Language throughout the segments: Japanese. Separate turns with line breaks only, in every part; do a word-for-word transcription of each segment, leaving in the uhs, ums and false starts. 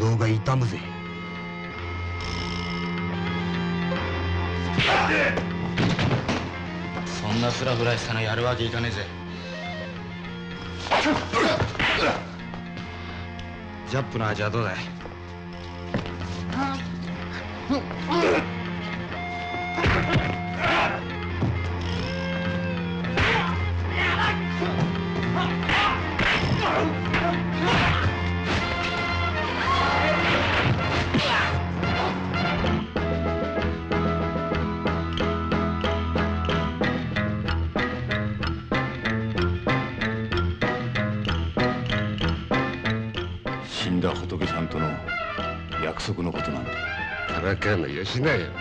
道が痛むぜ。
そんなフラフラしたのやるわけいかねえぜ。ジャップの味はどうだい？
死んだ仏さんとの約束のことなんだ。
からかうのよしなよ。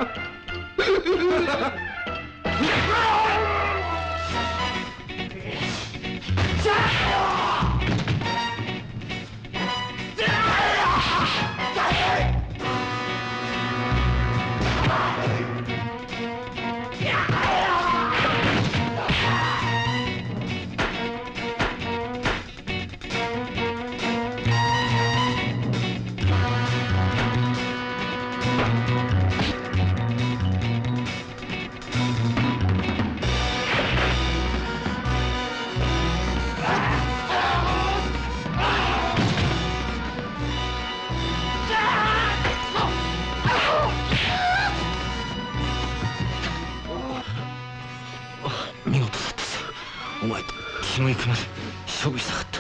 見事だったぜ。お前と気のいくまで勝負したかった。